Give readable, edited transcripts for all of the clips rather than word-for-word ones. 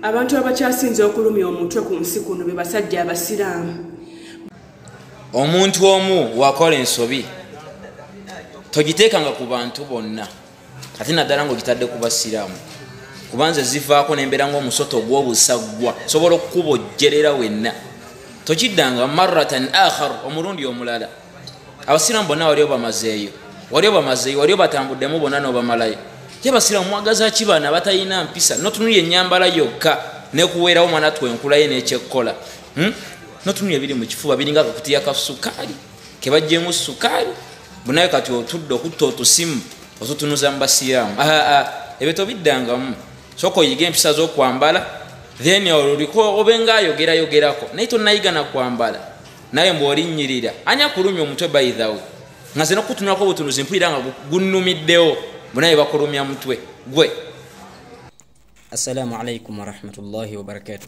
Abantu abakyasinze okulumya omutwe ku nsi kuno be basajja abasiraamu. Omuntu omu wakola ensobi togiteekanga ku bantu bonna ate naddala ng'ogitadde ku basiraamu kubanze zivaako nembeera ng'omusoto gw'obusaggwa sobola okukubojjerera wenna tokiddanga marratan akhar omulundi omulala. Abasiraamu bonna wali obamazeeyo wali obatambuddemu bonna n'obamalayo ye abasiraamu mwagaza ki baana batalina mpisa notunulya ennyambala yokka nekuweerawo mwana twenkulaye n'ekyekkola notunulya biri mu kifuba biringa akakutiya ka sukaali kebajjemu sukaali bunaye kati otudde okutta otusimu otutunuza mu basiraamu. Ebyo tobiddangamu sooka oyiga empisa z'okwambala then oliko obenga ayogerayogerako naye tonnayiga na kwambala naye mbw'olinnyirira anya kulumya omutwe bayithawe nga ze n'okutunulako obutunuzi mpulira nga gunnumiddewo bunaye bakulumya mutwe gwe. Assalamu alaikum warahmatullahi wabarakatuh.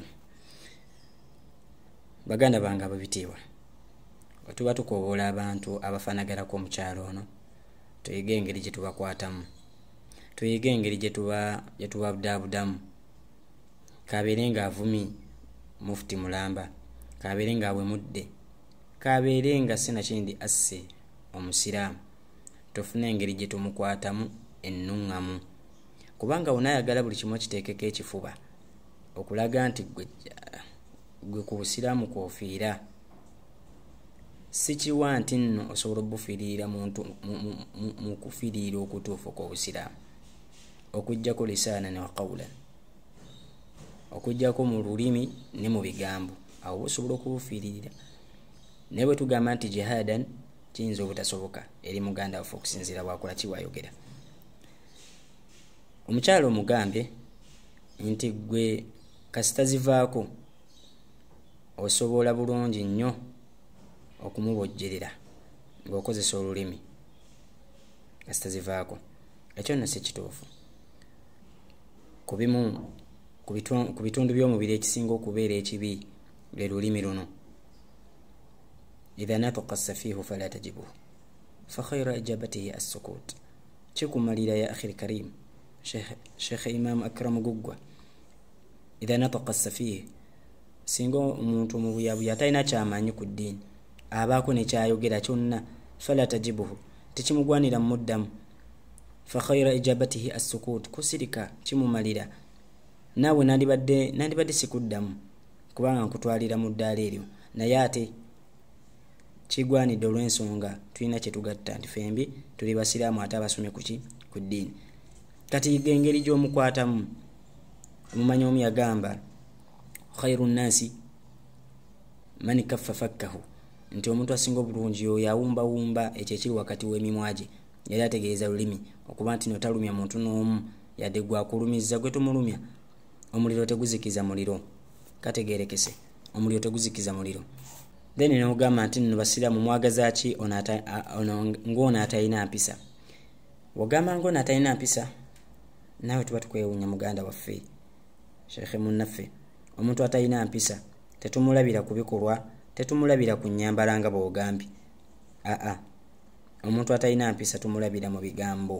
Baganda bange ababitiibwa, wetuba tukoboola abantu abafaanaganako omukyalo ono tuyige engeri gye tubakwatamu, tuyige engeri gye tubabudaabudamu. Kabeere nga avumi Mufti Mulamba, kabeere nga awemudde, kabeere nga sinakindi asse omusiraamu, tufune engeri gye tumukwatamu ennuŋŋamu, kubanga unayagala buli kimu kiteekeko ekifuba okulaga nti gwe ku busiraamu kwofiira. Sikiwa nti nno osobola obufiirira muntu mu kufiirira okutuufu kw'obusiraamu okuggyako lisaanan wa qawlan, okuggyako mu lulimi ne mu bigambo, awo osobola okubufiirira. Naye bwe tugamba nti jihadan kiyinza obutasoboka eri muganda waffe okusinziira bwakola kiwayogera. Omukyalo omugambye nti gwe kasita zivaako osobola bulungi nnyo okumubojjerera ng'okozesa olulimi kasita zivaako. Ekyo nno si kituufu. Ku bitundu by'omubiri ekisinga okubeera ekibi lwe lulimi luno. Idha nataqa safiihu fala tajibuhu fa khayra ijabatihi as-sukut. Kikumalira ya akhi al-karim Sheikh Imam Akram Guggwa. Idha nataqa safiihu, singa omuntu mubuyabuya atalina kyamanyi ku ddiini abaako nekyayogera kyonna fala tajibuhu, tekimugwanira muddamu. Fa khayra ijabatihi as-sukut, kusirika kimumalira. Naawe nandibadde sikuddamu kubanga nkutwalira mu ddaala eryo, naye ate kigwanidde olw'ensonga tulina kye tugatta nti fembi tuli basiraamu ate abasomye ku ddiini. Kati yiga engeri gy'omukwatamu. Omumanyi omu yagamba khairu nnasi man kaffa fakkahu, nti omuntu asinga obulungi oyo awumbawumba ekyo ekiri wakati w'emimwa gye. Yali ategeeza lulimi okuba nti notalumya muntu n'omu yadde gwakulumiza gwe tumulumya. Omuliro teguzikiza muliro, kategeerekese, omuliro teguzikiza muliro. Then n'ogamba nti nno basiraamu mwagaza ki ng'ono atalina mpisa. Wagamba ng'ono atalina mpisa, naawe tuba tukwewuunya muganda waffe Sheikh munnaffe. Omuntu atalina mpisa tetumulabira ku bikolwa, tetumulabira ku nnyambala nga bw'ogambye. Omuntu atalina mpisa tumulabira mu bigambo.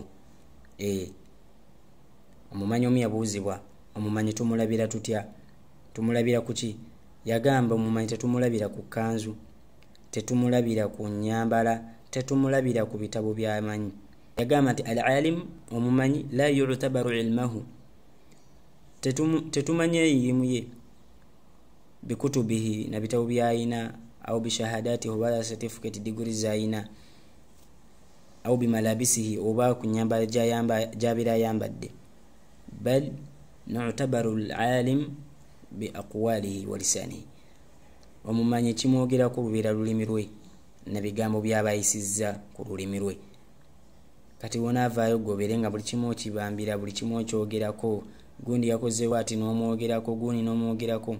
Omumanyi omu yabuuzibwa omumanyi tumulabira tutya? Tumulabira ku ki? Yagamba omumanyi tetumulabira ku kanzu, tetumulabira ku nnyambala, tetumulabira ku bitabo by'amanyi. Yagamba nti al-alim omumanyi la yu'tabaru ilmahu, tetumanye elimu ye bikutubihi na bitabo by'ayina au bishahadati oba certificate degree z'ayina au bimalabisihi oba ku nnyambala gy'abeera ayambadde, bal nu'tabaru al-alim bi aqwalihi wa lisanihi. Omumanyi kimwogerako lubeera lulimi lwe na bigambo by'abayisizza ku lulimi lwe. Kati wonaavaayo gobeere nga buli kimu okibambira, buli kimu okyogerako, gundi yakozeewo ati n'omwogerako, gundi n'omwogerako.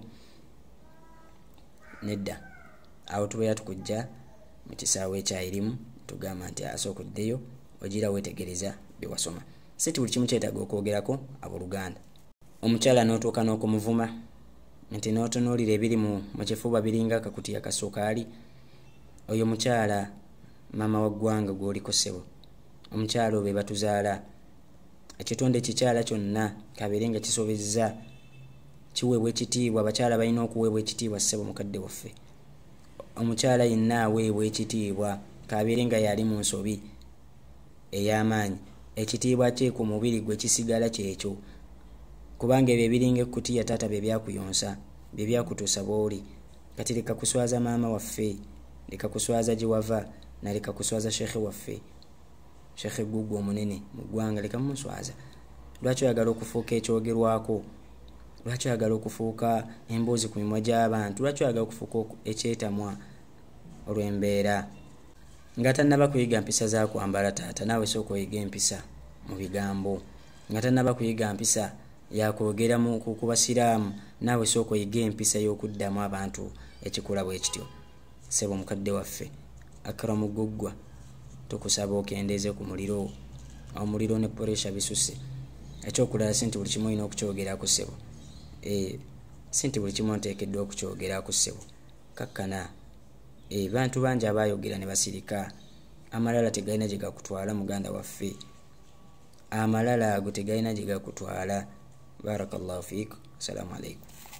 Nedda, awo tubeera tukujja mu kisaawe ekya erimu tugamba nti asookuddeyo ogira weetegereza bye wasoma. Si buli kimu kyetaaga okwogerako abooluganda. Omukyala n'otuuka n'okumuvuma nti n'otunuulira ebiri mu kifuba biringa akakutiya ka sukaali, oyo mukyala maama wa ggwanga gw'oliko ssebo. Omukyala be batuzaala. Ekitonde ekikyala kyonna kabeere nga kisobezza kiweebwa ekitiibwa. Abakyala balina okuweebwa ekitiibwa. Ssebo mukadde waffe, omukyala yenna aweebwa ekitiibwa, kabeere nga yali mu nsobi ey'amaanyi. Ekitiibwa kye ku mubiri gwe kisigala kyekyo, kubanga ebyo ebiringa ekkutiya taata bye byakuyonsa, bye byakutuusa bw'oli. Kati leka kuswaza maama waffe, leka kuswaza gye wava, naleka kuswaza shekhe waffe, shekhe Gugu omunene mu ggwanga, leka munswaza. Lwaki oyagala okufuuka ekyogerwako? Lwaki oyagala okufuuka emboozi ku mimwa gy'abantu? Lwaki oyagala okufuuka ekyetamwa olw'embeera? Nga tannaba kuyiga mpisa za kwambala taata, naawe sooka oyiga empisa mu bigambo. Nga tannaba kuyiga mpisa yakwogera ku basiraamu, naawe sooka oyiga empisa y'okuddamu abantu ekikula bwe kityo. Ssebo mukadde waffe Akramu Guggwa, tukusaba okendeeze ku muliro. Omuliro ne puresha bisuse. Ekyokulala si nti buli kimu olina okukyogerako ssebo. Si nti buli kimu onteekeddwa okukyogerako ssebo. Kakkana bantu bangi abayogera ne basirika. Amalala tegalina gye gakutwala muganda waffe, amalala ago tegalina gye gakutwala. Barakallahu fiik. Assalamu alaikum.